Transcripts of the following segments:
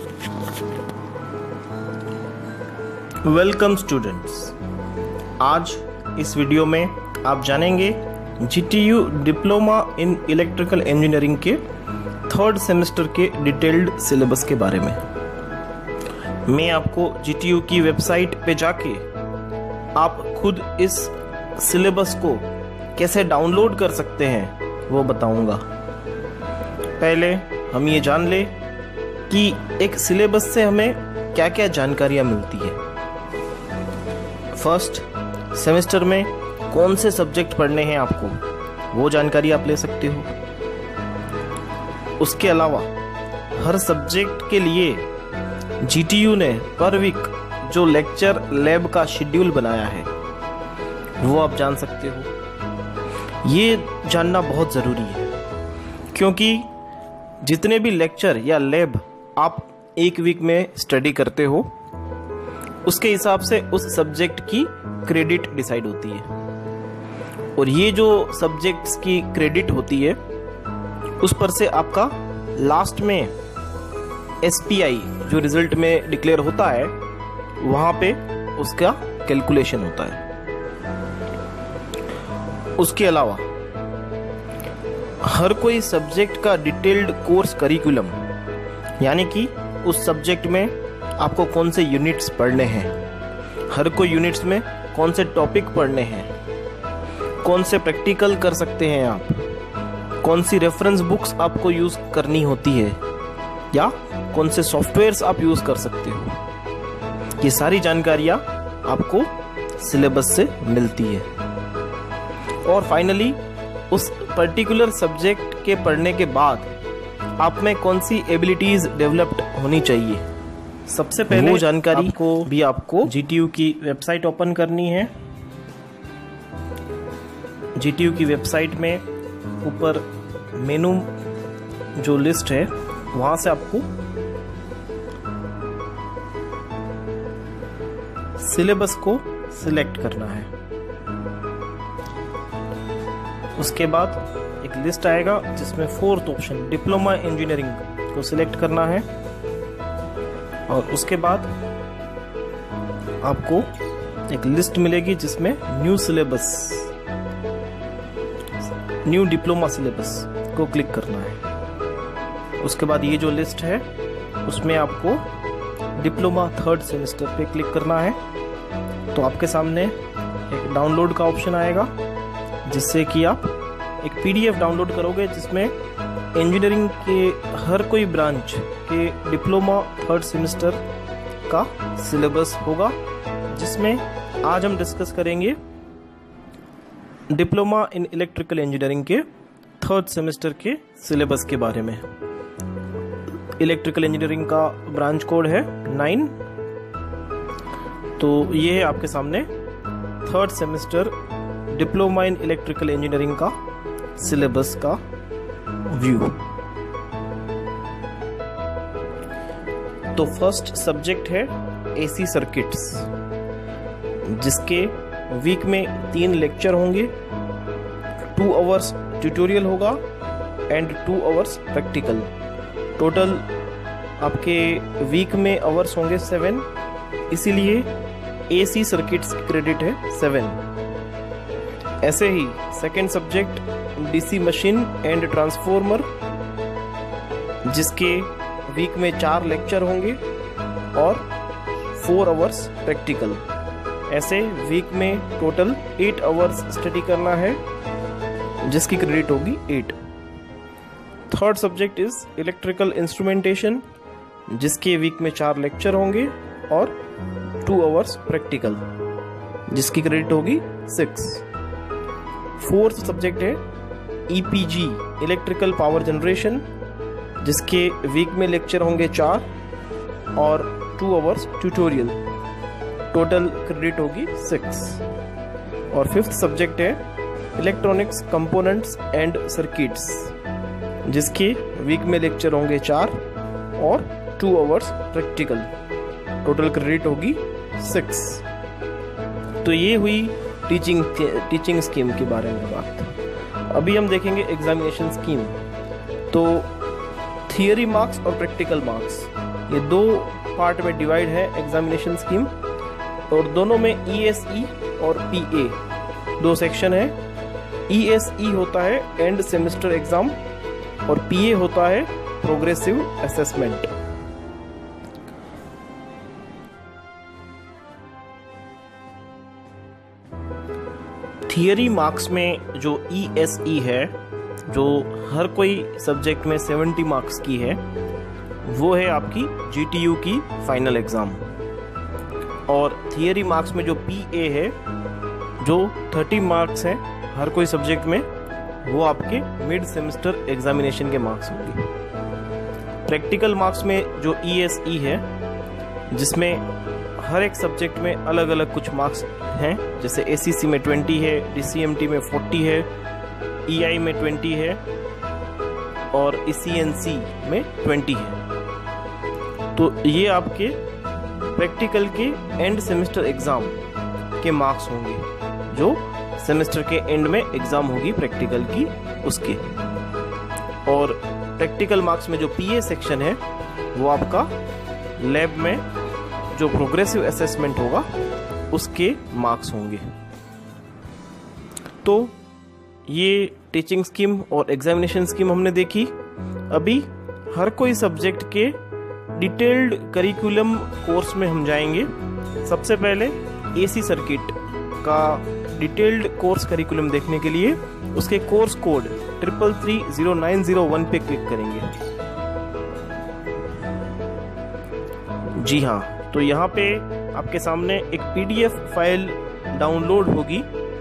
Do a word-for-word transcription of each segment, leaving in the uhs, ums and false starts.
Welcome students, आज इस video में आप जानेंगे G T U diploma in electrical engineering के थर्ड सेमेस्टर के डिटेल्ड सिलेबस के बारे में। मैं आपको जी टी यू की वेबसाइट पे जाके आप खुद इस सिलेबस को कैसे डाउनलोड कर सकते हैं वो बताऊंगा। पहले हम ये जान ले कि एक सिलेबस से हमें क्या क्या जानकारियाँ मिलती है। फर्स्ट सेमेस्टर में कौन से सब्जेक्ट पढ़ने हैं आपको, वो जानकारी आप ले सकते हो। उसके अलावा हर सब्जेक्ट के लिए जी टी यू ने पर वीक जो लेक्चर लैब का शेड्यूल बनाया है वो आप जान सकते हो। ये जानना बहुत ज़रूरी है क्योंकि जितने भी लेक्चर या लैब आप एक वीक में स्टडी करते हो उसके हिसाब से उस सब्जेक्ट की क्रेडिट डिसाइड होती है, और ये जो सब्जेक्ट्स की क्रेडिट होती है उस पर से आपका लास्ट में एस पी आई जो रिजल्ट में डिक्लेयर होता है वहाँ पे उसका कैलकुलेशन होता है। उसके अलावा हर कोई सब्जेक्ट का डिटेल्ड कोर्स करिकुलम, यानी कि उस सब्जेक्ट में आपको कौन से यूनिट्स पढ़ने हैं, हर कोई यूनिट्स में कौन से टॉपिक पढ़ने हैं, कौन से प्रैक्टिकल कर सकते हैं आप, कौन सी रेफरेंस बुक्स आपको यूज़ करनी होती है या कौन से सॉफ्टवेयर्स आप यूज़ कर सकते हो, ये सारी जानकारियाँ आपको सिलेबस से मिलती है। और फाइनली उस पर्टिकुलर सब्जेक्ट के पढ़ने के बाद आप में कौन सी एबिलिटीज़ डेवलप्ड होनी चाहिए, सबसे पहले वो जानकारी को भी आपको जी टी यू की वेबसाइट ओपन करनी है। जी टी यू की वेबसाइट में ऊपर मेनू जो लिस्ट है वहां से आपको सिलेबस को सिलेक्ट करना है। उसके बाद एक लिस्ट आएगा जिसमें फोर्थ ऑप्शन डिप्लोमा इंजीनियरिंग को सिलेक्ट करना है, और उसके बाद आपको एक लिस्ट मिलेगी जिसमें new syllabus, new diploma syllabus को क्लिक करना है। उसके बाद ये जो लिस्ट है उसमें आपको डिप्लोमा थर्ड सेमेस्टर पे क्लिक करना है। तो आपके सामने एक डाउनलोड का ऑप्शन आएगा जिससे कि आप एक पी डी एफ डाउनलोड करोगे जिसमें इंजीनियरिंग के हर कोई ब्रांच के डिप्लोमा थर्ड सेमेस्टर का सिलेबस होगा, जिसमें आज हम डिस्कस करेंगे डिप्लोमा इन इलेक्ट्रिकल इंजीनियरिंग के थर्ड सेमेस्टर के सिलेबस के बारे में। इलेक्ट्रिकल इंजीनियरिंग का ब्रांच कोड है नाइन। तो ये है आपके सामने third semester diploma in electrical engineering का सिलेबस का व्यू। तो फर्स्ट सब्जेक्ट है एसी सर्किट्स, जिसके वीक में तीन लेक्चर होंगे, टू आवर्स ट्यूटोरियल होगा and two hours practical. Total आपके वीक में आवर्स होंगे सेवन, इसीलिए एसी सर्किट्स क्रेडिट है सेवन। ऐसे ही second subject DC machine and transformer, जिसके वीक में चार लेक्चर होंगे और फोर आवर्स प्रैक्टिकल। ऐसे वीक में टोटल एट आवर्स स्टडी करना है जिसकी क्रेडिट होगी eight. Third subject is electrical instrumentation, जिसके वीक में चार लेक्चर होंगे और टू आवर्स प्रैक्टिकल, जिसकी क्रेडिट होगी सिक्स। फोर्थ सब्जेक्ट है E P G electrical power generation, जिसके वीक में लेक्चर होंगे चार और two hours tutorial, total credit होगी सिक्स। और फिफ्थ सब्जेक्ट है इलेक्ट्रॉनिक्स कंपोनेंट्स एंड सर्किट्स, जिसके वीक में लेक्चर होंगे चार और two hours practical, total credit होगी सिक्स। तो ये हुई टीचिंग टीचिंग स्कीम के बारे में बात। अभी हम देखेंगे एग्जामिनेशन स्कीम। तो थियरी मार्क्स और प्रैक्टिकल मार्क्स ये दो पार्ट में डिवाइड है एग्जामिनेशन स्कीम, और दोनों में ई एस ई और पी ए दो सेक्शन है। ई एस ई होता है एंड सेमेस्टर एग्जाम और पी ए होता है प्रोग्रेसिव असेसमेंट। थियरी मार्क्स में जो ई एस ई है, जो हर कोई सब्जेक्ट में सत्तर मार्क्स की है, वो है आपकी जी टी यू की फाइनल एग्जाम। और थियरी मार्क्स में जो पी ए है, जो तीस मार्क्स हैं हर कोई सब्जेक्ट में, वो आपके मिड सेमेस्टर एग्जामिनेशन के मार्क्स होंगे। प्रैक्टिकल मार्क्स में जो ई एस ई है, जिसमें हर एक सब्जेक्ट में अलग अलग कुछ मार्क्स हैं, जैसे ए सी सी में बीस है, डी सी एम टी में चालीस है, ई आई में बीस है और ई सी एन सी में बीस है। तो ये आपके प्रैक्टिकल के एंड सेमेस्टर एग्जाम के मार्क्स होंगे, जो सेमेस्टर के एंड में एग्जाम होगी प्रैक्टिकल की उसके। और प्रैक्टिकल मार्क्स में जो पी ए सेक्शन है, वो आपका लैब में जो प्रोग्रेसिव असेसमेंट होगा उसके मार्क्स होंगे। तो ये टीचिंग स्कीम और एग्जामिनेशन स्कीम हमने देखी। अभी हर कोई सब्जेक्ट के डिटेल्ड करिकुलम कोर्स में हम जाएंगे। सबसे पहले एसी सर्किट का डिटेल्ड कोर्स करिकुलम देखने के लिए उसके course code triple three zero nine zero one पे क्लिक करेंगे। जी हाँ, तो यहाँ पे आपके सामने एक पीडीएफ फाइल डाउनलोड होगी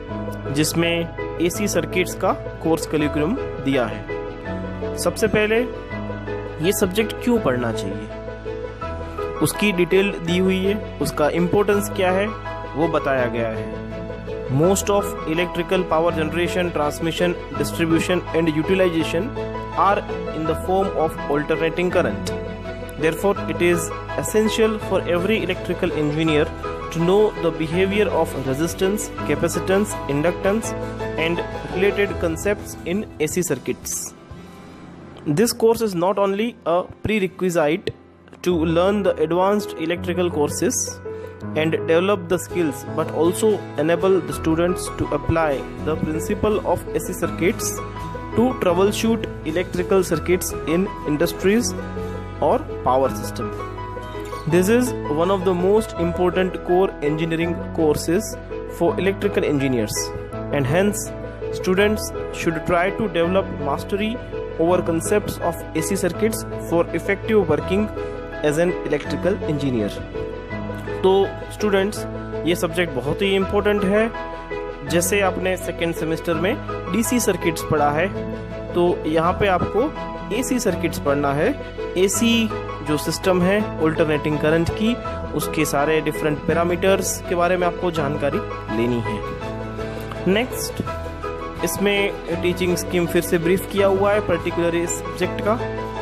जिसमें एसी सर्किट्स का कोर्स करिकुलम दिया है। सबसे पहले ये सब्जेक्ट क्यों पढ़ना चाहिए, उसकी डिटेल दी हुई है, उसका इम्पोर्टेंस क्या है वो बताया गया है। Most of electrical power generation, transmission, distribution and utilization are in the form of alternating current. Therefore, it is essential for every electrical engineer to know the behavior of resistance, capacitance, inductance, and related concepts in A C circuits. This course is not only a prerequisite to learn the advanced electrical courses and develop the skills, but also enable the students to apply the principle of A C circuits to troubleshoot electrical circuits in industries or power system. This is one of the most important core engineering courses for electrical engineers, and hence students should try to develop mastery over concepts of A C circuits for effective working as an electrical engineer. तो students, ये subject बहुत ही important है। जैसे आपने second semester में DC circuits पढ़ा है, तो यहाँ पे आपको एसी सर्किट्स पढ़ना है। एसी जो सिस्टम है ऑल्टरनेटिंग करंट की, उसके सारे डिफरेंट पैरामीटर्स के बारे में आपको जानकारी लेनी है। नेक्स्ट, इसमें टीचिंग स्कीम फिर से ब्रीफ किया हुआ है पर्टिकुलर इस सब्जेक्ट का,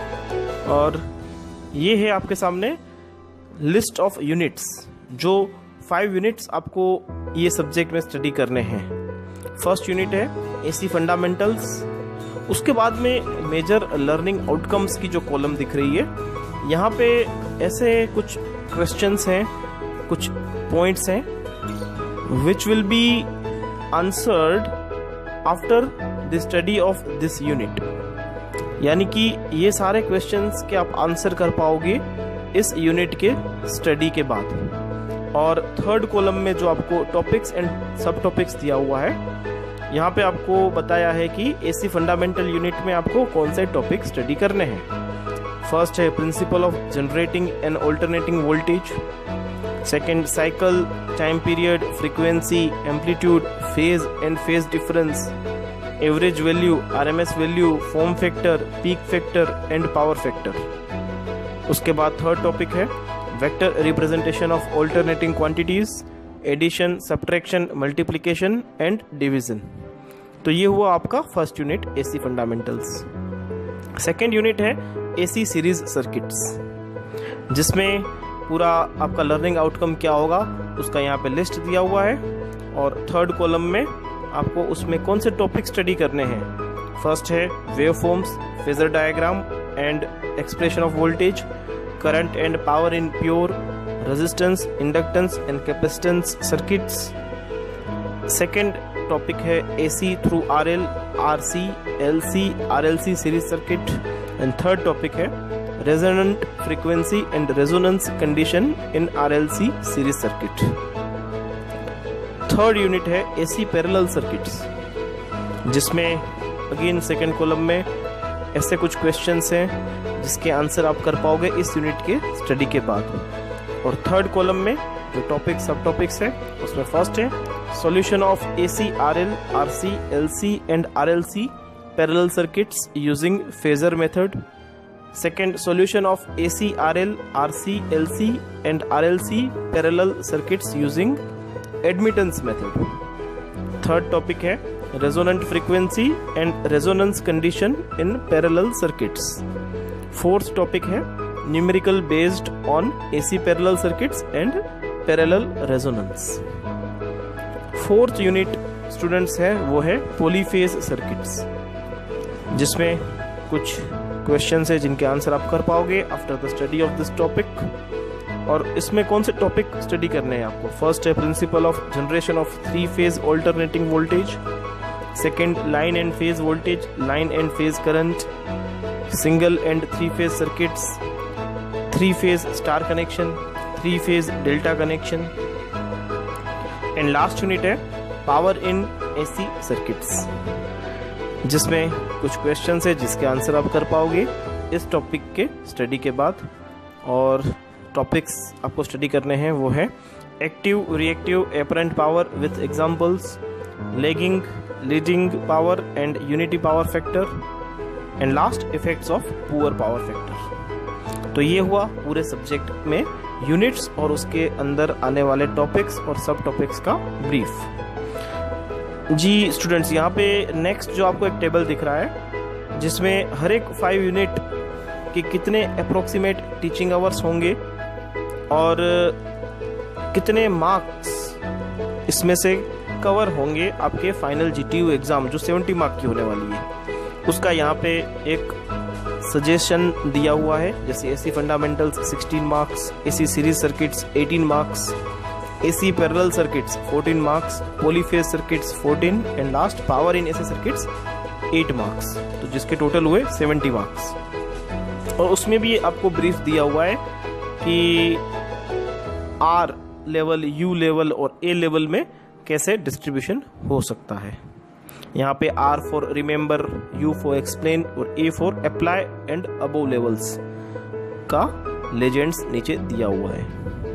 और ये है आपके सामने लिस्ट ऑफ यूनिट्स। जो फाइव यूनिट्स आपको ये सब्जेक्ट में स्टडी करने हैं। फर्स्ट यूनिट है एसी फंडामेंटल्स। उसके बाद में मेजर लर्निंग आउटकम्स की जो कॉलम दिख रही है, यहाँ पे ऐसे कुछ क्वेश्चंस हैं, कुछ पॉइंट्स हैं which will be answered after the study of this unit. यानी कि ये सारे क्वेश्चंस के आप आंसर कर पाओगे इस यूनिट के स्टडी के बाद। और थर्ड कॉलम में जो आपको टॉपिक्स एंड सब टॉपिक्स दिया हुआ है, यहाँ पे आपको बताया है कि एसी फंडामेंटल यूनिट में आपको कौन से टॉपिक स्टडी करने हैं। फर्स्ट है principle of generating and alternating voltage. Second, cycle, time period, frequency, amplitude, phase and phase difference, average value, RMS value, form factor, peak factor and power factor. उसके बाद third topic है vector representation of alternating quantities, addition, subtraction, multiplication and division. तो ये हुआ आपका first unit AC fundamentals. Second unit है AC series circuits, जिसमें पूरा आपका लर्निंग आउटकम क्या होगा उसका यहाँ पे लिस्ट दिया हुआ है। और थर्ड कॉलम में आपको उसमें कौन से टॉपिक स्टडी करने हैं। फर्स्ट है wave forms, phasor diagram and expression of voltage. current and power in pure resistance, inductance and capacitance circuits. Second topic है A C through R L, R C, L C, R L C series circuit. And third topic है resonant frequency and resonance condition in R L C series circuit. Third unit है A C parallel circuits, जिसमें again second column में ऐसे कुछ questions हैं जिसके answer आप कर पाओगे इस यूनिट के स्टडी के बाद। और थर्ड कॉलम में जो टॉपिक सब टॉपिक्स है उसमें फर्स्ट है solution of A C, R L, R C, L C and R L C parallel circuits using phasor method. Second solution of A C, R L, R C, L C and R L C parallel circuits using admittance method. Third topic है resonant frequency and resonance condition in parallel circuits. Fourth topic है numerical based on AC parallel circuits and parallel resonance. Fourth unit students है वो है polyphase circuits, जिसमें कुछ questions है जिनके answer आप कर पाओगे after the study of this topic. और इसमें कौन से टॉपिक स्टडी करने हैं आपको? फर्स्ट है principle of generation of three phase alternating voltage, second line and phase voltage, line and phase current, single and three phase circuits, three phase star connection, three phase delta connection. And last unit है power in AC circuits, जिसमें कुछ questions है जिसके answer आप कर पाओगे इस topic के स्टडी के बाद। और टॉपिक्स आपको स्टडी करने हैं वो है active, reactive, apparent power with examples, lagging, leading power and unity power factor, and last effects of poor power factor. तो ये हुआ पूरे सब्जेक्ट में यूनिट्स और उसके अंदर आने वाले टॉपिक्स और सब टॉपिक्स का ब्रीफ। जी स्टूडेंट्स, यहाँ पे नेक्स्ट जो आपको एक टेबल दिख रहा है जिसमें हर एक फाइव यूनिट के कितने अप्रोक्सीमेट टीचिंग आवर्स होंगे और कितने मार्क्स इसमें से कवर होंगे आपके फाइनल जीटीयू एग्जाम जो सत्तर मार्क की होने वाली है, उसका यहाँ पे एक सजेशन दिया हुआ है। जैसे एसी फंडामेंटल्स सोलह मार्क्स, एसी सीरीज सर्किट्स अठारह मार्क्स, एसी पैरेलल सर्किट्स चौदह मार्क्स, पॉलीफेज सर्किट्स चौदह and last power in AC circuits आठ मार्क्स, तो जिसके टोटल हुए सत्तर मार्क्स। और उसमें भी आपको ब्रीफ दिया हुआ है कि आर लेवल, यू लेवल और ए लेवल में कैसे डिस्ट्रीब्यूशन हो सकता है। यहाँ पे R for remember, U for explain और A for apply and above levels का लेजेंड्स नीचे दिया हुआ है।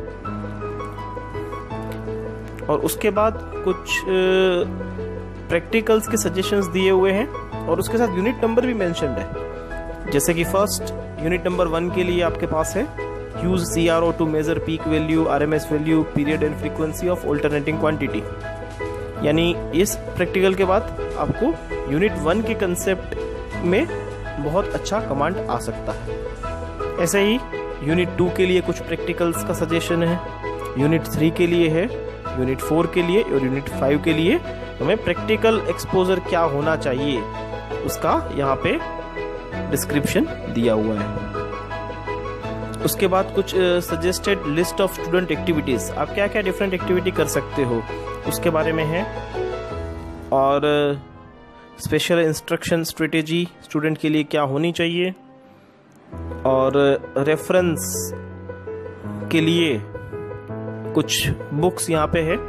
और उसके बाद कुछ प्रैक्टिकल्स के सजेशंस दिए हुए हैं और उसके साथ यूनिट नंबर भी मेंशन्ड है। जैसे कि फर्स्ट यूनिट नंबर वन के लिए आपके पास है use C R O to measure peak value, R M S value, period and frequency of alternating quantity. यानी इस प्रैक्टिकल के बाद आपको यूनिट वन के कंसेप्ट में बहुत अच्छा कमांड आ सकता है। ऐसे ही यूनिट टू के लिए कुछ प्रैक्टिकल्स का सजेशन है, यूनिट थ्री के लिए है, यूनिट फोर के लिए और यूनिट फाइव के लिए हमें प्रैक्टिकल एक्सपोजर क्या होना चाहिए उसका यहाँ पे डिस्क्रिप्शन दिया हुआ है। उसके बाद कुछ suggested list of student activities, आप क्या क्या डिफरेंट एक्टिविटी कर सकते हो उसके बारे में है। और स्पेशल इंस्ट्रक्शन स्ट्रेटेजी स्टूडेंट के लिए क्या होनी चाहिए, और रेफरेंस के लिए कुछ बुक्स यहाँ पे है।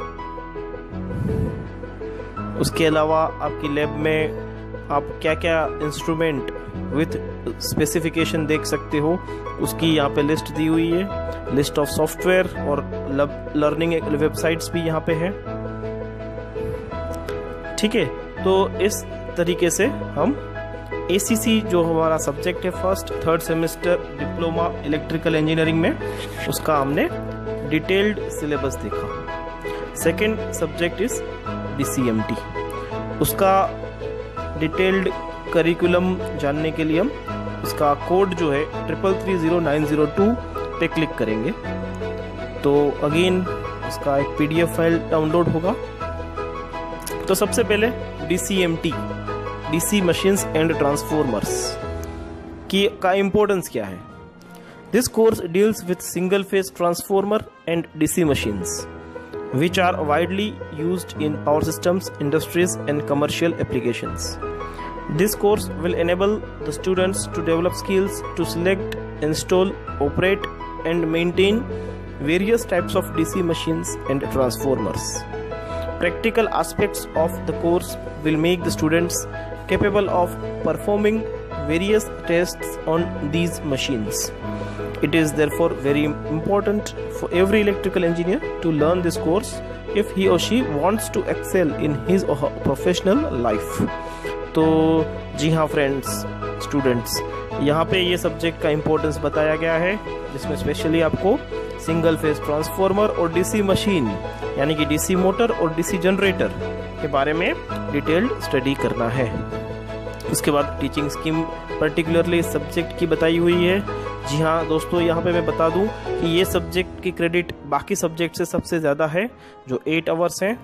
उसके अलावा आपकी लैब में आप क्या क्या इंस्ट्रूमेंट विथ स्पेसिफिकेशन देख सकते हो उसकी यहाँ पे लिस्ट दी हुई है। लिस्ट ऑफ सॉफ्टवेयर और लर्निंग वेबसाइट्स भी यहाँ पे है। ठीक है, तो इस तरीके से हम एसीसी जो हमारा सब्जेक्ट है first third semester diploma electrical engineering में, उसका हमने डिटेल्ड सिलेबस देखा। सेकेंड सब्जेक्ट इज डीसीएमटी, उसका डिटेल्ड करिकुलम जानने के लिए हम उसका कोड जो है triple three zero nine zero two पे क्लिक करेंगे तो अगेन उसका एक पीडीएफ फाइल डाउनलोड होगा। तो सबसे पहले DCMT, DC machines and transformers की का इम्पोर्टेंस क्या है। This course deals with single phase transformer and D C machines, which are widely used in power systems, industries and commercial applications. This course will enable the students to develop skills to select, install, operate and maintain various types of D C machines and transformers. Practical aspects of the course will make the students capable of performing various tests on these machines. It is therefore very important for every electrical engineer to learn this course if he or she wants to excel in his or her professional life. तो जी हाँ friends, students, यहाँ पे ये subject का importance बताया गया है, जिसमें स्पेशली आपको सिंगल फेज ट्रांसफॉर्मर और डीसी मशीन यानी कि डीसी मोटर और डीसी जनरेटर के बारे में डिटेल्ड स्टडी करना है। उसके बाद टीचिंग स्कीम पर्टिकुलरली इस सब्जेक्ट की बताई हुई है। जी हाँ दोस्तों, यहाँ पे मैं बता दूं कि ये सब्जेक्ट की क्रेडिट बाकी सब्जेक्ट से सबसे ज़्यादा है, जो एट आवर्स हैं।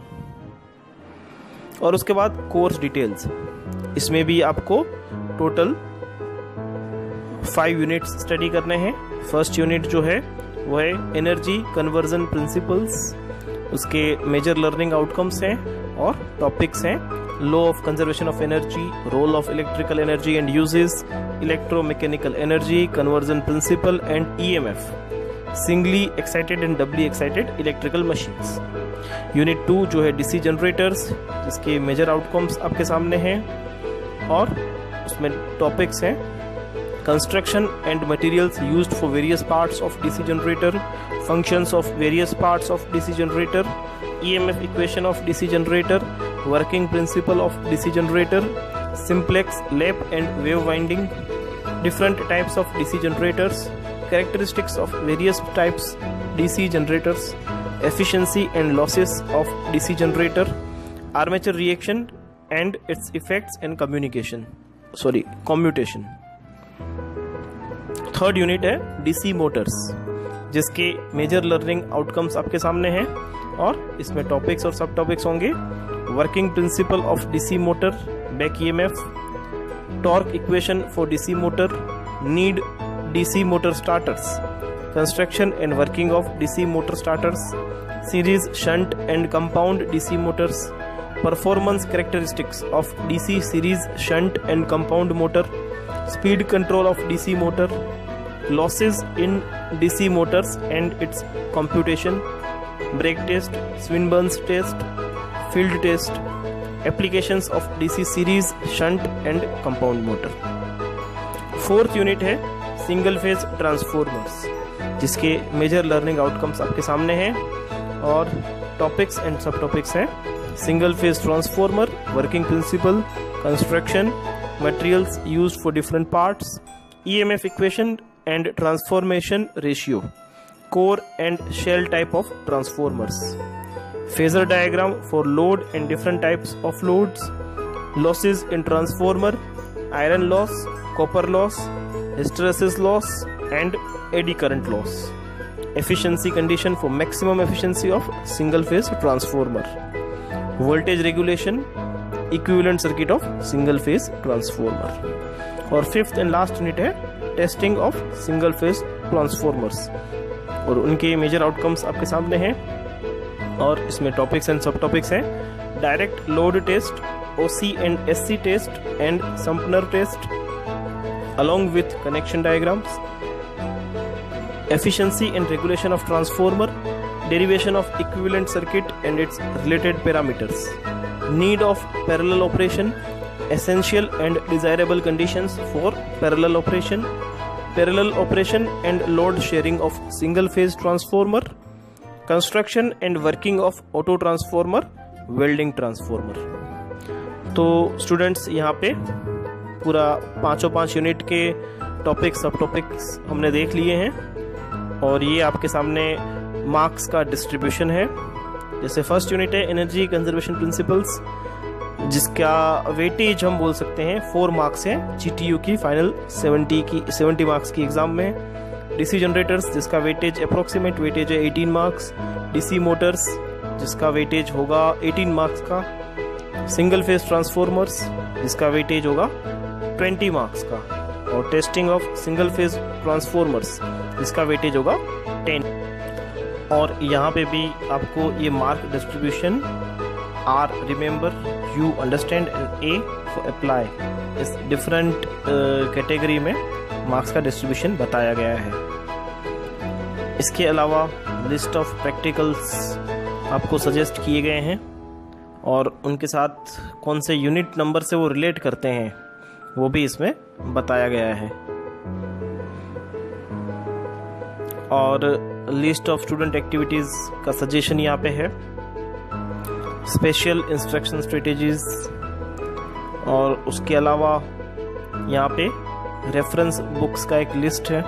और उसके बाद कोर्स डिटेल्स, इसमें भी आपको टोटल फाइव यूनिट्स स्टडी करने हैं। फर्स्ट यूनिट जो है वो है एनर्जी कन्वर्जन प्रिंसिपल्स, उसके मेजर लर्निंग आउटकम्स हैं और टॉपिक्स हैं law of conservation of energy, role of electrical energy and uses, electromechanical energy, conversion principle and EMF, singly excited and doubly excited electrical machines. Unit two जो है DC generators, जिसके major outcomes आपके सामने हैं और उसमें topics हैं construction and materials used for various parts of DC generator, functions of various parts of D C generator, E M F equation of D C generator, working principle of D C generator, simplex, lap and wave winding, different types of D C generators, characteristics of various types D C generators, efficiency and losses of D C generator, armature reaction and its effects and communication sorry commutation। Third unit है DC motors, जिसके major learning outcomes आपके सामने हैं और इसमें topics और सब topics होंगे। Working principle of DC motor, back EMF, torque equation for DC motor, need DC motor starters, construction and working of DC motor starters, series shunt and compound DC motors, performance characteristics of DC series shunt and compound motor, speed control of DC motor, losses in D C motors and its computation, brake test, Swinburne's test, field test, applications of D C series, shunt and compound motor। Fourth unit है single phase transformers, जिसके major learning outcomes आपके सामने हैं और topics and sub topics हैं single phase transformer, working principle, construction, materials used for different parts, E M F equation and transformation ratio, core and shell type of transformers, phasor diagram for load and different types of loads, losses in transformer, iron loss, copper loss, hysteresis loss and eddy current loss, efficiency condition for maximum efficiency of single phase transformer, voltage regulation, equivalent circuit of single phase transformer। और fifth and last unit है testing of single phase transformers और उनके major outcomes आपके सामने हैं और इसमें topics and sub topics हैं direct load test, OC and SC test and Sumpner test along with connection diagrams, efficiency and regulation of transformer, derivation of equivalent circuit and its related parameters, need of parallel operation, essential and desirable conditions for parallel operation, parallel operation and load sharing of single phase transformer, construction and working of auto transformer, welding transformer। तो students यहाँ पे पूरा पाँचों पाँच unit के topic सब topics हमने देख लिए हैं और ये आपके सामने मार्क्स का डिस्ट्रीब्यूशन है। जैसे फर्स्ट यूनिट है एनर्जी कंजर्वेशन प्रिंसिपल्स, जिसका वेटेज हम बोल सकते हैं फोर मार्क्स है जीटीयू की फाइनल सेवेंटी की सेवेंटी मार्क्स की एग्जाम में। डीसी जनरेटर्स जिसका वेटेज अप्रोक्सीमेट वेटेज है एटीन मार्क्स, डीसी मोटर्स जिसका वेटेज होगा एटीन मार्क्स का, सिंगल फेज ट्रांसफॉर्मर्स जिसका वेटेज होगा ट्वेंटी मार्क्स का, और testing of single phase transformers जिसका वेटेज होगा टेन। और यहाँ पे भी आपको ये mark distribution R remember U understand and A for apply इस डिफरेंट कैटेगरी में मार्क्स का डिस्ट्रीब्यूशन बताया गया है। इसके अलावा लिस्ट ऑफ प्रैक्टिकल्स आपको सजेस्ट किए गए हैं और उनके साथ कौन से यूनिट नंबर से वो रिलेट करते हैं वो भी इसमें बताया गया है। और लिस्ट ऑफ स्टूडेंट एक्टिविटीज का सजेशन यहाँ पे है, स्पेशल इंस्ट्रक्शन स्ट्रेटेजीज, और उसके अलावा यहाँ पे रेफरेंस बुक्स का एक लिस्ट है।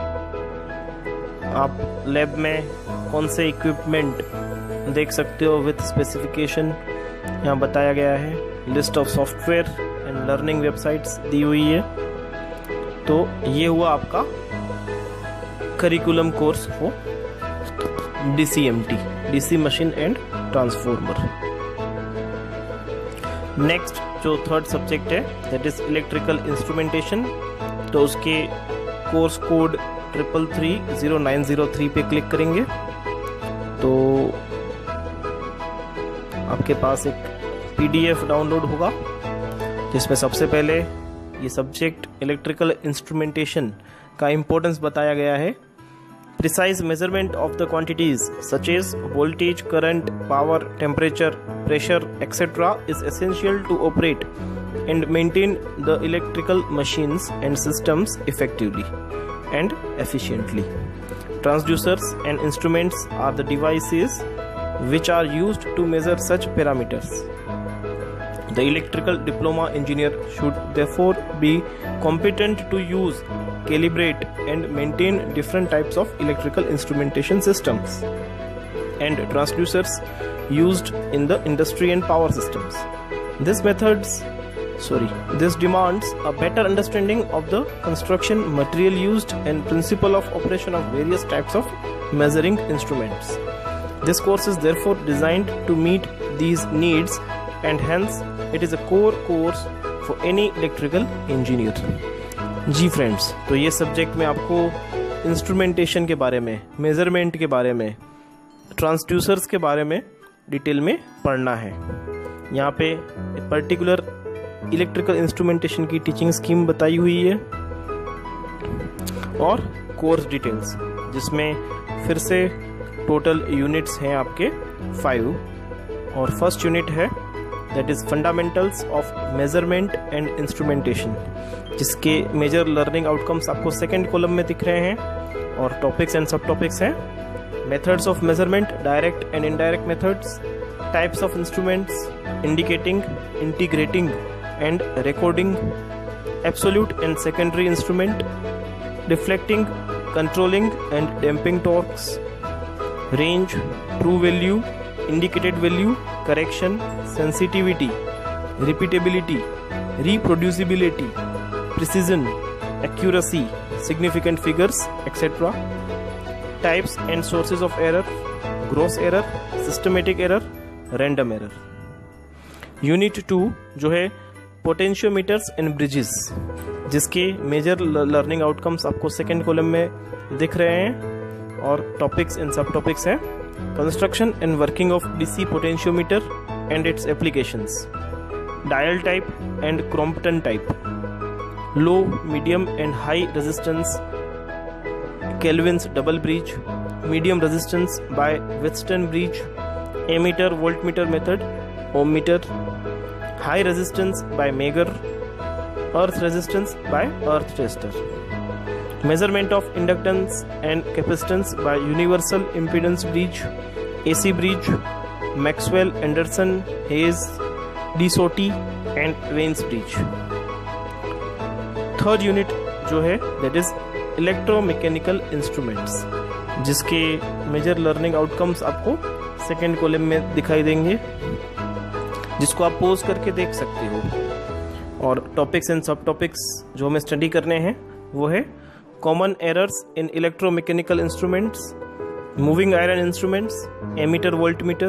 आप लैब में कौन से इक्विपमेंट देख सकते हो विथ स्पेसिफिकेशन यहाँ बताया गया है। List of software and learning websites दी हुई है। तो ये हुआ आपका curriculum course for DCMT, DC machine and transformer. Next जो थर्ड सब्जेक्ट है दैट इज इलेक्ट्रिकल इंस्ट्रूमेंटेशन। तो उसके course code triple three zero nine zero three पे क्लिक करेंगे तो आपके पास एक पीडीएफ डाउनलोड होगा जिसमें सबसे पहले ये सब्जेक्ट इलेक्ट्रिकल इंस्ट्रूमेंटेशन का इम्पोर्टेंस बताया गया है। Precise measurement of the quantities such as voltage, current, power, temperature, pressure etcetera is essential to operate and maintain the electrical machines and systems effectively and efficiently. Transducers and instruments are the devices which are used to measure such parameters. The electrical diploma engineer should therefore be competent to use, calibrate and maintain different types of electrical instrumentation systems and transducers used in the industry and power systems. This methods Sorry, this demands a better understanding of the construction material used and principle of operation of various types of measuring instruments. This course is therefore designed to meet these needs and hence it is a core course for any electrical engineer. जी friends, तो ये subject में आपको instrumentation के बारे में, measurement के बारे में, ट्रांसड्यूसर्स के बारे में डिटेल में पढ़ना है। यहाँ पे पर्टिकुलर इलेक्ट्रिकल इंस्ट्रूमेंटेशन की टीचिंग स्कीम बताई हुई है और कोर्स डिटेल्स जिसमें फिर से टोटल यूनिट्स हैं आपके फाइव। और फर्स्ट यूनिट है that is fundamentals of measurement and instrumentation जिसके मेजर लर्निंग आउटकम्स आपको सेकेंड कॉलम में दिख रहे हैं और टॉपिक्स एंड सब टॉपिक्स हैं। Methods of measurement, direct and indirect methods, types of instruments, indicating, integrating and recording, absolute and secondary instrument, deflecting, controlling and damping torques, range, true value, indicated value, correction, sensitivity, repeatability, reproducibility, precision, accuracy, significant figures, et cetera. Types and sources of error, gross error, systematic error, random error. Unit two जो है potentiometers and bridges जिसके major learning outcomes आपको second column में दिख रहे हैं और topics and sub topics हैं। Construction and working of DC potentiometer and its applications, dial type and Crompton type, low, medium and high resistance, Kelvin's double bridge, medium resistance by Wheatstone bridge, ammeter voltmeter method, ohm meter, high resistance by Mager, earth resistance by earth tester, measurement of inductance and capacitance by universal impedance bridge, A C bridge, Maxwell, Anderson, Hayes, D S O T and Vanes bridge. Third unit जो है that is electromechanical instruments जिसके major learning outcomes आपको second column में दिखाई देंगे जिसको आप pose करके देख सकते हो। और टॉपिक्स एंड सब टॉपिक्स जो हमें स्टडी करने हैं वो है common errors in electromechanical instruments, moving iron instruments, ammeter voltmeter,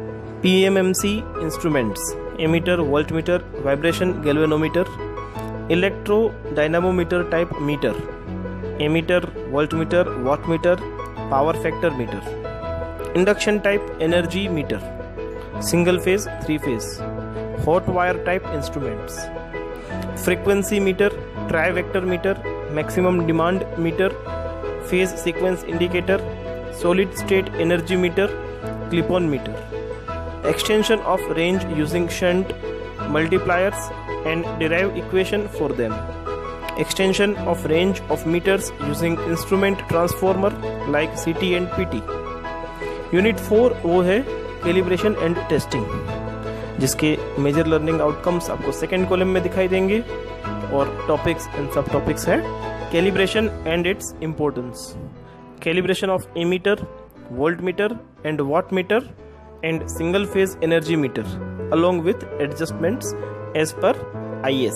PMMC instruments, ammeter voltmeter, vibration galvanometer, electro dynamometer type meter, ammeter, voltmeter, wattmeter, power factor meter, induction type energy meter, single phase, three phase, hot wire type instruments, frequency meter, tri vector meter, maximum demand meter, phase sequence indicator, solid state energy meter, clip on meter, extension of range using shunt multipliers and derive equation for them, extension of range of meters using instrument transformer like C T and P T. Unit four वो है calibration and testing, जिसके major learning outcomes आपको second column में दिखाई देंगे और topics and sub topics है calibration and its importance, calibration of ammeter, volt meter and watt meter and single phase energy meter along with adjustments as per I S.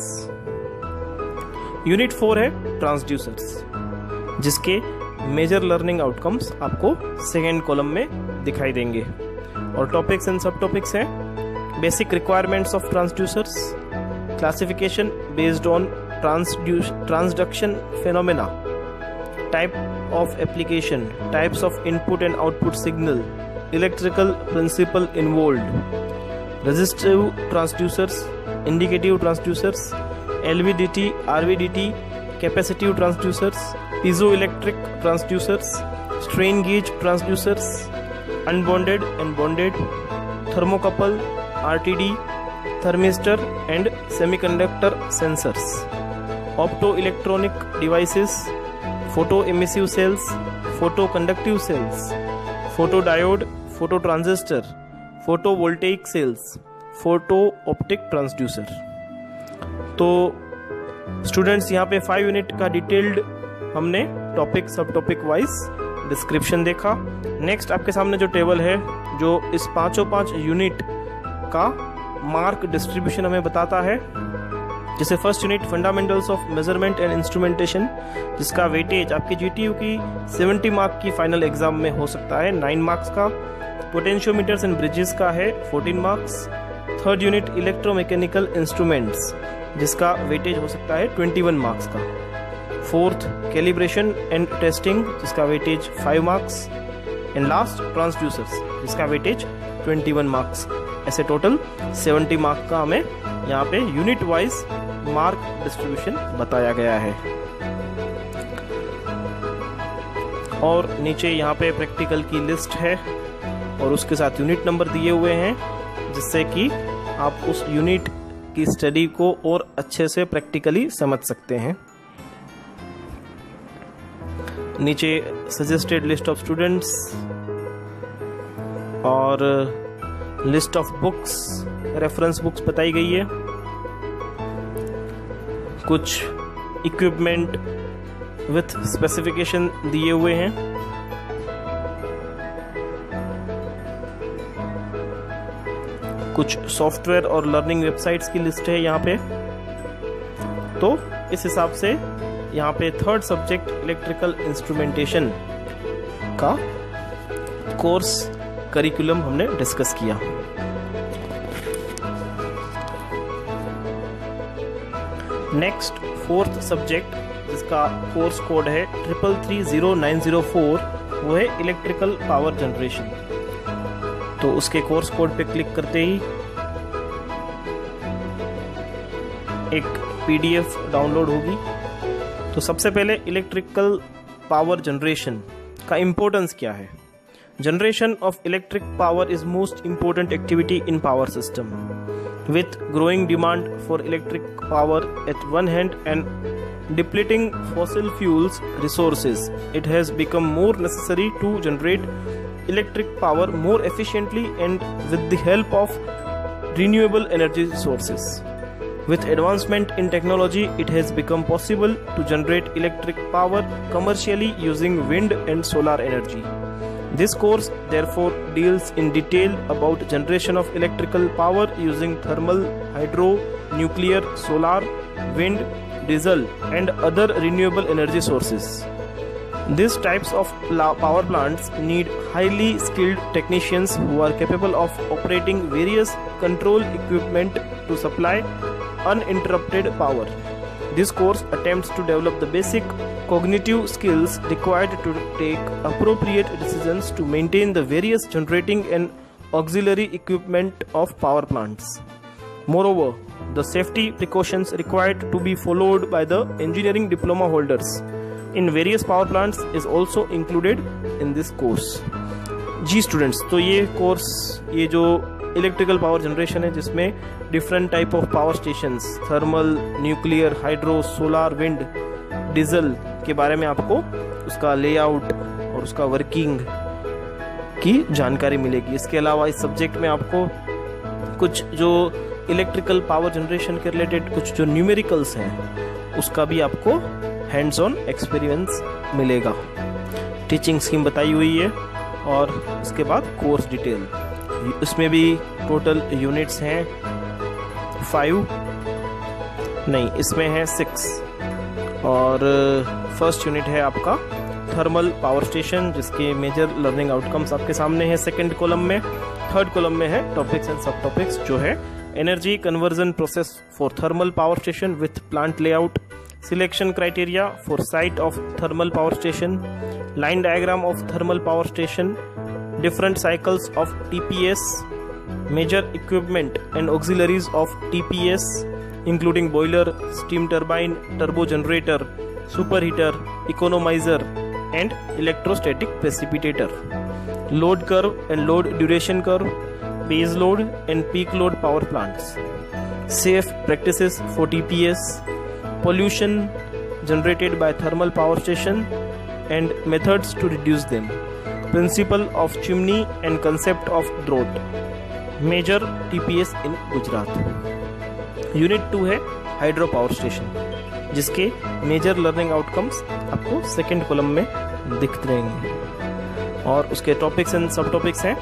Unit four है transducers, जिसके major learning outcomes आपको second column में दिखाई देंगे और topics and sub topics हैं basic requirements of transducers, classification based on transduction phenomena, type of application, types of input and output signal, electrical principle involved, resistive transducers, indicative transducers, L V D T, R V D T, capacitive transducers, piezoelectric transducers, strain gauge transducers, unbonded and bonded, thermocouple, R T D, thermistor and semiconductor sensors, optoelectronic devices, photoemissive cells, photoconductive cells, photodiode, phototransistor, photovoltaic cells, photo optic transducer. तो students यहाँ पे five unit का detailed हमने topic sub topic wise description देखा। Next आपके सामने जो table है जो इस पांचों पांच यूनिट का मार्क डिस्ट्रीब्यूशन हमें बताता है, जैसे first unit fundamentals of measurement and instrumentation, जिसका वेटेज आपकी जीटीयू की सेवेंटी मार्क की फाइनल एग्जाम में हो सकता है, नाइन मार्क्स का। पोटेंशियोमीटर्स एंड ब्रिजेस का है fourteen marks. Third unit electromechanical instruments, जिसका वेटेज हो सकता है ट्वेंटी वन मार्क्स का। फोर्थ कैलिब्रेशन एंड टेस्टिंग, जिसका weightage five marks. And last transducers, जिसका वेटेज ट्वेंटी वन मार्क्स। ऐसे टोटल सेवेंटी मार्क का हमें यहाँ पे यूनिट वाइज मार्क डिस्ट्रीब्यूशन बताया गया है। और नीचे यहाँ पे प्रैक्टिकल की लिस्ट है और उसके साथ यूनिट नंबर दिए हुए हैं, जिससे कि आप उस यूनिट की स्टडी को और अच्छे से प्रैक्टिकली समझ सकते हैं। नीचे सजेस्टेड लिस्ट ऑफ स्टूडेंट्स और list of books, reference books बताई गई है। कुछ इक्विपमेंट विथ स्पेसिफिकेशन दिए हुए हैं। कुछ सॉफ्टवेयर और लर्निंग वेबसाइट्स की लिस्ट है यहाँ पे। तो इस हिसाब से यहाँ पे थर्ड सब्जेक्ट इलेक्ट्रिकल इंस्ट्रूमेंटेशन का कोर्स करिकुलम हमने डिस्कस किया। नेक्स्ट फोर्थ सब्जेक्ट, जिसका कोर्स कोड है triple three zero nine zero four, वो है इलेक्ट्रिकल पावर जनरेशन। तो उसके कोर्स कोड पे क्लिक करते ही एक पीडीएफ डाउनलोड होगी। तो सबसे पहले इलेक्ट्रिकल पावर जनरेशन का इंपॉर्टेंस क्या है। Generation of electric power is most important activity in power system. With growing demand for electric power at one hand and depleting fossil fuels resources, it has become more necessary to generate electric power more efficiently and with the help of renewable energy sources. With advancement in technology, it has become possible to generate electric power commercially using wind and solar energy. This course therefore deals in detail about generation of electrical power using thermal, hydro, nuclear, solar, wind, diesel and other renewable energy sources. These types of power plants need highly skilled technicians who are capable of operating various control equipment to supply uninterrupted power. This course attempts to develop the basic cognitive skills required to take appropriate decisions to maintain the various generating and auxiliary equipment of power plants. Moreover, the safety precautions required to be followed by the engineering diploma holders in various power plants is also included in this course. जी students, तो ये course, ये जो electrical power generation है जिसमें different type of power stations, thermal, nuclear, hydro, solar, wind, diesel के बारे में आपको उसका लेआउट और उसका वर्किंग की जानकारी मिलेगी। इसके अलावा इस सब्जेक्ट में आपको कुछ जो इलेक्ट्रिकल पावर जनरेशन के रिलेटेड कुछ जो न्यूमेरिकल्स हैं उसका भी आपको हैंड्स ऑन एक्सपीरियंस मिलेगा। टीचिंग स्कीम बताई हुई है और उसके बाद कोर्स डिटेल, इसमें भी टोटल यूनिट्स हैं फाइव, नहीं इसमें है सिक्स, और फर्स्ट यूनिट है आपका थर्मल पावर स्टेशन जिसके मेजर लर्निंग आउटकम्स आपके सामने है सेकंड कॉलम में। थर्ड कॉलम में है टॉपिक्स एंड सब टॉपिक्स जो है energy conversion process for thermal power station with plant layout, selection criteria for site of thermal power station, line diagram of thermal power station, different cycles of T P S, major equipment and auxiliaries of T P S including boiler, steam turbine, turbo generator, superheater, economizer and electrostatic precipitator, load curve and load duration curve, base load and peak load power plants, safe practices for T P S, pollution generated by thermal power station and methods to reduce them, principle of chimney and concept of drought, major T P S in Gujarat। Unit two है hydro power station जिसके major learning outcomes आपको second column में दिखते रहेंगे और उसके topics and sub topics हैं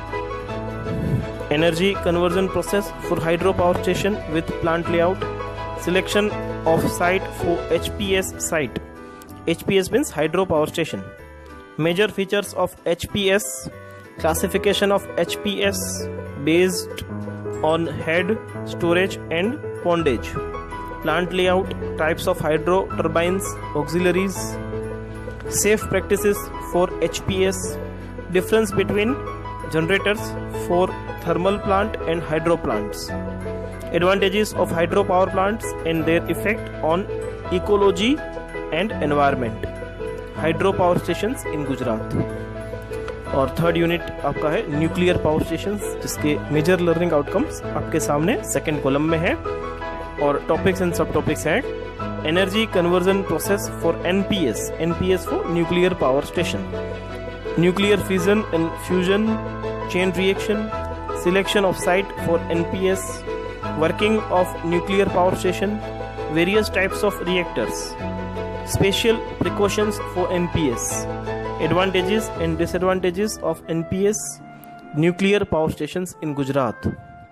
energy conversion process for hydro power station with plant layout, selection of site for H P S site, H P S means hydro power station, major features of H P S, classification of H P S based on head, storage and pondage, plant layout, types of hydro turbines, auxiliaries, safe practices for H P S, difference between generators for thermal plant and hydro plants, advantages of hydro power plants and their effect on ecology and environment, hydro power stations in Gujarat. और third unit आपका है nuclear power stations जिसके major learning outcomes आपके सामने second column में है और topics and sub topics हैं energy conversion process for N P S, N P S for nuclear power station, nuclear fission and fusion chain reaction, selection of site for N P S, working of nuclear power station, various types of reactors, special precautions for N P S, advantages and disadvantages of N P S nuclear power stations in Gujarat।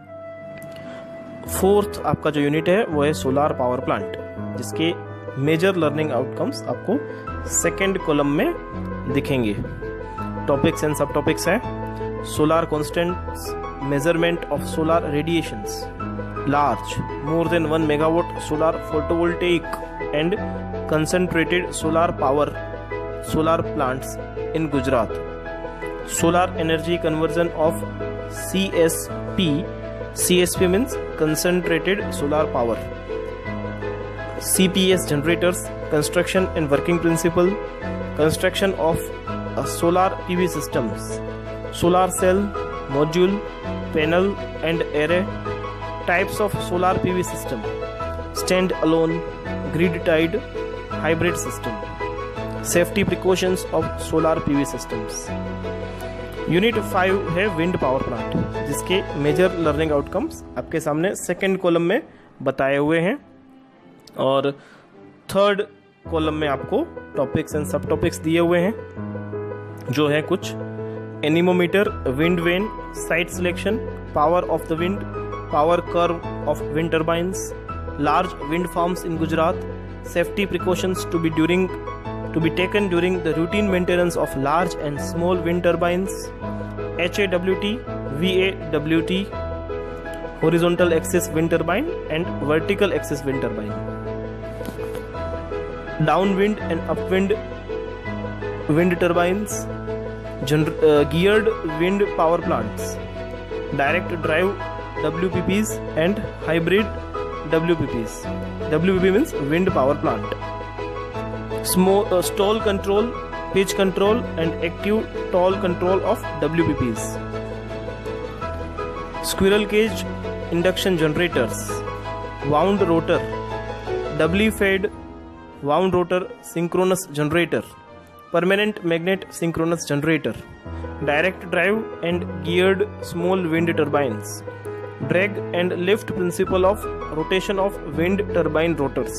Fourth आपका जो unit है वो है solar power plant जिसके major learning outcomes आपको second column में दिखेंगे। Topics and sub topics हैं solar constants, measurement of solar radiations, large more than one megawatt solar photovoltaic and concentrated solar power solar plants in Gujarat, solar energy conversion of C S P, C S P means concentrated solar power, C P S generators, construction and working principle, construction of a solar P V systems, solar cell, module, panel and array, types of solar P V system, stand alone, grid tied, hybrid system, safety precautions of solar P V systems। Unit five है wind power plant जिसके major learning outcomes आपके सामने second column में बताए हुए हैं और third column में आपको टॉपिक्स एंड सब टॉपिक्स दिए हुए हैं जो है कुछ anemometer, wind vane, site selection, power of the wind, power curve of wind turbines, large wind farms in Gujarat, safety precautions to be during to be taken during the routine maintenance of large and small wind turbines, H A W T, V A W T, horizontal axis wind turbine and vertical axis wind turbine। Downwind and upwind wind turbines, gener- uh, geared wind power plants, direct drive W P Ps and hybrid W P Ps. W P P means wind power plant. Smo- uh, stall control, pitch control and active toll control of W P Ps. Squirrel cage induction generators, wound rotor, doubly fed wound rotor synchronous generator, permanent magnet synchronous generator, direct drive and geared small wind turbines, drag and lift principle of rotation of wind turbine rotors.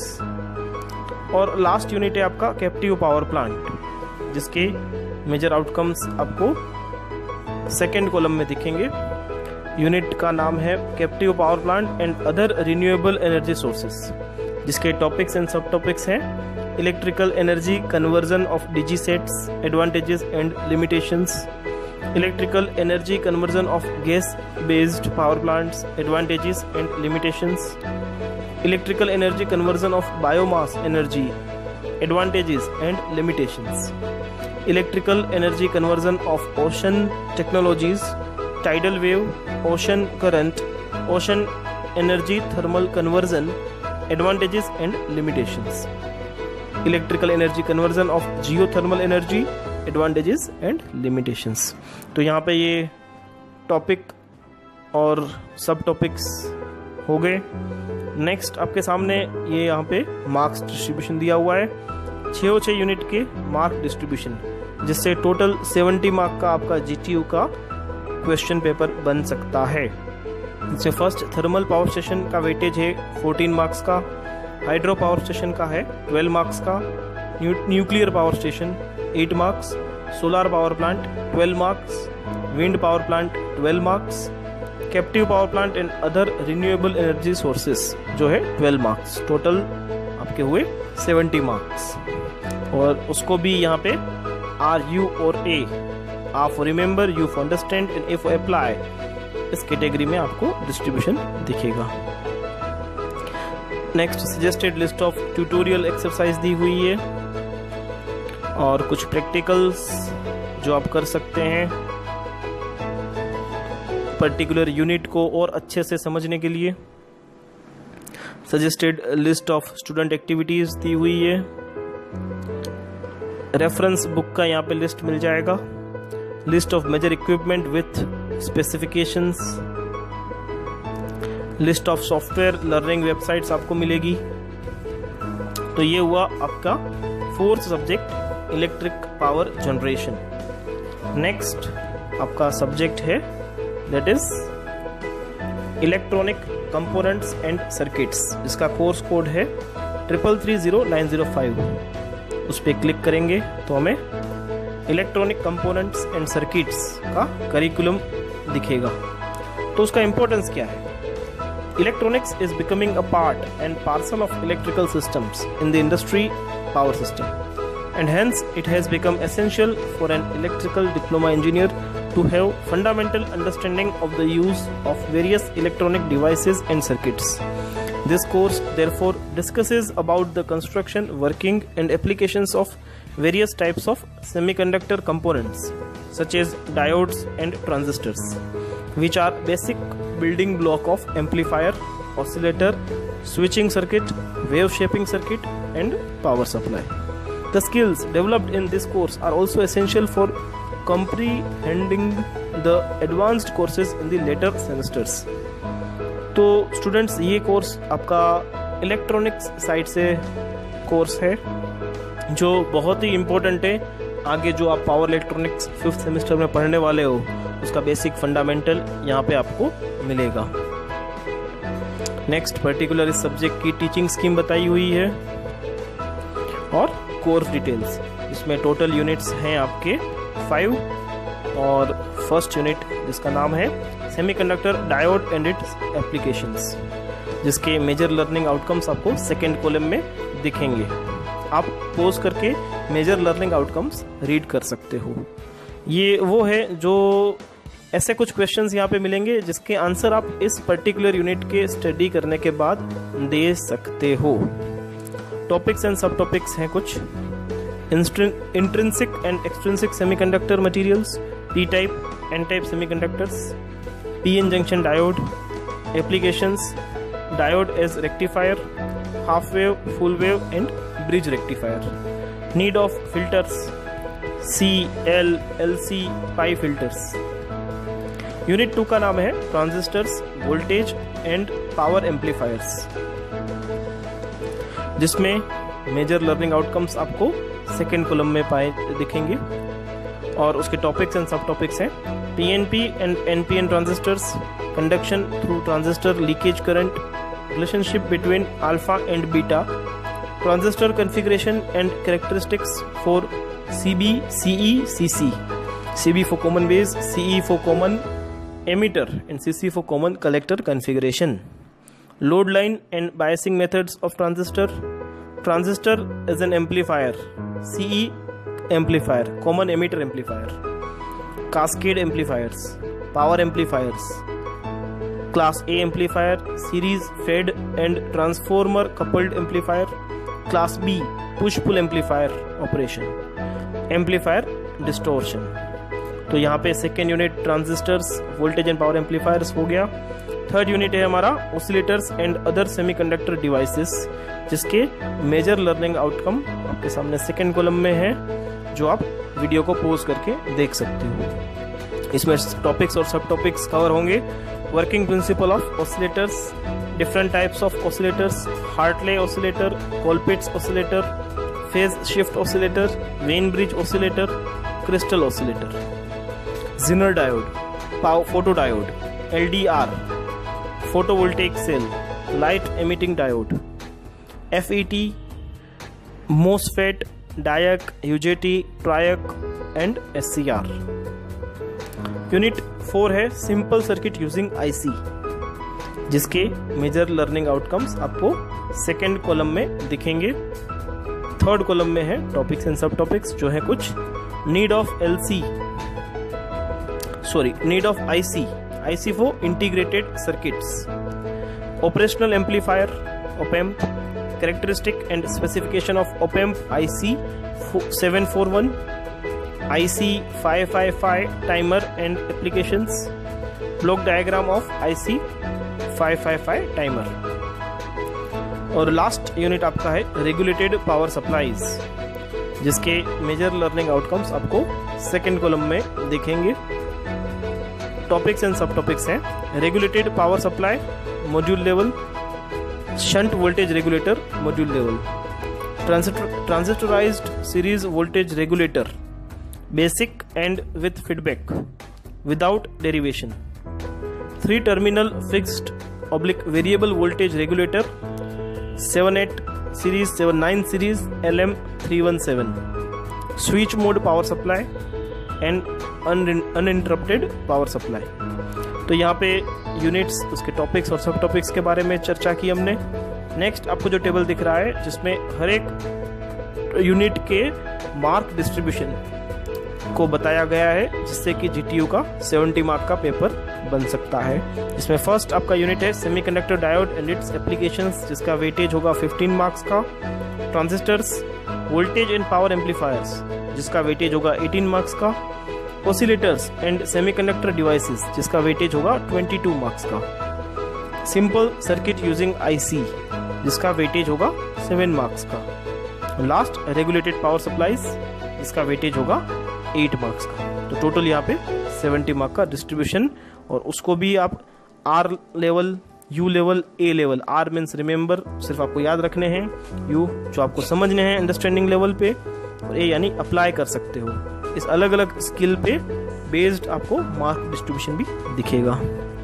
और last unit है आपका captive power plant, जिसके major outcomes आपको second column में दिखेंगे। Unit का नाम है captive power plant and other renewable energy sources, जिसके टॉपिक्स एंड सब टॉपिक्स हैं electrical energy conversion of DG sets, advantages and limitations, electrical energy conversion of gas based power plants, advantages and limitations, electrical energy conversion of biomass energy, advantages and limitations, electrical energy conversion of ocean technologies, tidal wave, ocean current, ocean energy thermal conversion, advantages and limitations, electrical energy conversion of geothermal energy, advantages and limitations. तो यहाँ पे ये topic और सब topics हो गए। Next आपके सामने ये यहाँ पे मार्क्स डिस्ट्रीब्यूशन दिया हुआ है, छः छः यूनिट के मार्क डिस्ट्रीब्यूशन, जिससे टोटल सेवेंटी मार्क का आपका जीटीयू का क्वेश्चन पेपर बन सकता है। इसमें फर्स्ट थर्मल पावर स्टेशन का वेटेज है फोर्टीन मार्क्स का, हाइड्रो पावर स्टेशन का है ट्वेल्व मार्क्स का, new, nuclear power station eight marks, solar power plant twelve marks, wind power plant twelve marks, captive power plant and other renewable energy sources जो है twelve marks, total आपके हुए seventy marks. और उसको भी यहाँ पे आर यू और A, R for remember, U for understand and A for apply, इस कैटेगरी में आपको डिस्ट्रीब्यूशन दिखेगा। Next suggested list of tutorial exercise दी हुई है और कुछ प्रैक्टिकल्स जो आप कर सकते हैं पर्टिकुलर यूनिट को और अच्छे से समझने के लिए। Suggested list of student activities दी हुई है, रेफरेंस बुक का यहाँ पे लिस्ट मिल जाएगा, list of major equipment with specifications, list of software learning websites आपको मिलेगी। तो ये हुआ आपका fourth subject electric power generation. Next आपका सब्जेक्ट है that is electronic components and circuits, इसका कोर्स कोड है triple three zero nine zero five. उस पर क्लिक करेंगे तो हमें इलेक्ट्रॉनिक कंपोनेंट्स एंड सर्किट्स का करिकुलम दिखेगा। तो उसका इंपॉर्टेंस क्या है? Electronics is becoming a part and parcel of electrical systems in the industry power system, and hence it has become essential for an electrical diploma engineer to have fundamental understanding of the use of various electronic devices and circuits. This course therefore discusses about the construction, working and applications of various types of semiconductor components such as diodes and transistors, which are basic building block of amplifier, oscillator, switching circuit, wave shaping circuit and power supply. The skills developed in this course are also essential for comprehending the advanced courses in the later semesters. तो students ये course आपका electronics side से course है जो बहुत ही important है। आगे जो आप पावर इलेक्ट्रॉनिक्स फिफ्थ सेमेस्टर में पढ़ने वाले हो उसका बेसिक फंडामेंटल यहाँ पे आपको मिलेगा। नेक्स्ट पर्टिकुलर इस सब्जेक्ट की टीचिंग स्कीम बताई हुई है और कोर्स डिटेल्स, इसमें टोटल यूनिट्स हैं आपके फाइव और फर्स्ट यूनिट जिसका नाम है semiconductor diode and its applications, जिसके मेजर लर्निंग आउटकम्स आपको सेकेंड कॉलम में दिखेंगे। आप पोज करके मेजर लर्निंग आउटकम्स रीड कर सकते हो। ये वो है जो ऐसे कुछ क्वेश्चंस यहाँ पे मिलेंगे जिसके आंसर आप इस पर्टिकुलर यूनिट के स्टडी करने के बाद दे सकते हो। टॉपिक्स एंड सब टॉपिक्स हैं कुछ। Intrinsic and extrinsic semiconductor materials, P type, N type semiconductors, P N junction diode, applications, diode as rectifier, half wave, full wave and bridge rectifier, need of filters, C, L, L C, pi filters. Unit two का नाम है transistors, voltage and power amplifiers, जिसमें major learning outcomes आपको second column में पाए दिखेंगे और उसके टॉपिक्स एंड सब टॉपिक्स हैं PNP and NPN transistors, conduction through transistor, leakage current, relationship between alpha and beta, transistor configuration and characteristics for CB, CE, CC, CB for common base, C E for common emitter and C C for common collector configuration, load line and biasing methods of transistor, transistor is an amplifier, C E amplifier, common emitter amplifier, cascade amplifiers, power amplifiers, class A amplifier, series fed and transformer coupled amplifier, class B push pull amplifier operation, amplifier distortion। तो यहाँ पे second unit transistors, voltage and power amplifiers हो गया। Third unit है हमारा oscillators and other semiconductor devices, जिसके major learning outcome आपके सामने सेकेंड कॉलम में है, जो आप वीडियो को पॉज करके देख सकते हो। इसमें टॉपिक्स और सब टॉपिक्स कवर होंगे। Working principle of oscillators, different types of oscillators, Hartley oscillator, Colpitts oscillator, phase shift oscillator, Wien bridge oscillator, crystal oscillator, Zener diode, photodiode, L D R, photovoltaic cell, light emitting diode, F E T, MOSFET, Dioc, U J T, Trioc and S C R। Unit four है simple circuit using I C, जिसके major learning outcomes आपको second column में दिखेंगे। Third column में है topics and sub topics, जो है कुछ need of L C, sorry need of I C, I C for integrated circuits, operational amplifier, op-amp, characteristic and specification of op-amp I C seven forty-one, I C five fifty-five, timer and applications, block diagram of I C five fifty-five timer। और last unit आपका है regulated power supplies, जिसके major learning outcomes आपको second column में दिखेंगे। Topics and sub topics हैं regulated power supply module level, shunt voltage regulator module level, transistorised series voltage regulator, basic and with feedback without derivation, three terminal fixed oblique variable voltage regulator, seven eight series, seven nine series L M three one seven, switch mode power supply and uninterrupted power supply. तो यहाँ पे units, उसके topics और सब topics के बारे में चर्चा की हमने। नेक्स्ट आपको जो टेबल दिख रहा है, जिसमें हर एक यूनिट के मार्क डिस्ट्रीब्यूशन को बताया गया है, जिससे कि जीटीयू का सेवेंटी मार्क का पेपर बन सकता है। इसमें फर्स्ट आपका यूनिट है semiconductor diode and its applications, जिसका वेटेज होगा फिफ्टीन मार्क्स का। Transistors, voltage and power amplifiers, जिसका वेटेज होगा एटीन मार्क्स का। ऑसिलेटर्स एंड सेमीकंडक्टर डिवाइसेस, जिसका वेटेज होगा ट्वेंटी टू मार्क्स का। सिंपल सर्किट यूजिंग आईसी, जिसका वेटेज होगा सेवन मार्क्स का। लास्ट रेगुलेटेड पावर सप्लाईज, जिसका वेटेज होगा एट मार्क्स का। तो टोटल यहाँ पे सेवेंटी मार्क का डिस्ट्रीब्यूशन, और उसको भी आप R level, U level, A level. R means remember, सिर्फ आपको याद रखने हैं, यू जो आपको समझने हैं अंडरस्टैंडिंग लेवल पे, और ए यानी अप्लाई कर सकते हो। इस अलग अलग स्किल पे बेस्ड आपको मार्क डिस्ट्रीब्यूशन भी दिखेगा।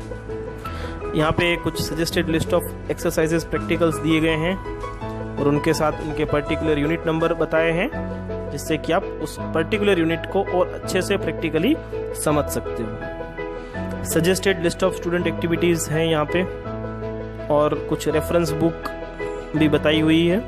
यहाँ पे कुछ suggested list of exercises, practicals दिए गए हैं, और उनके साथ उनके पर्टिकुलर यूनिट नंबर बताए हैं, जिससे कि आप उस पर्टिकुलर यूनिट को और अच्छे से प्रैक्टिकली समझ सकते हो। Suggested list of student activities हैं यहाँ पे, और कुछ रेफरेंस बुक भी बताई हुई है।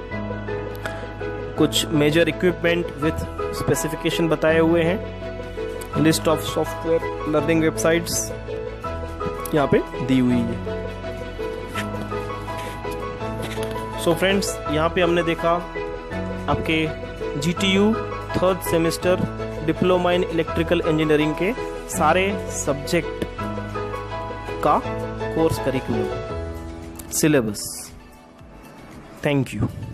कुछ मेजर इक्विपमेंट विथ स्पेसिफिकेशन बताए हुए हैं। List of software learning websites यहाँ पे दी हुई है। सो फ्रेंड्स, यहाँ पे हमने देखा आपके G T U third semester diploma in electrical engineering के सारे सब्जेक्ट का course curriculum syllabus. Thank you.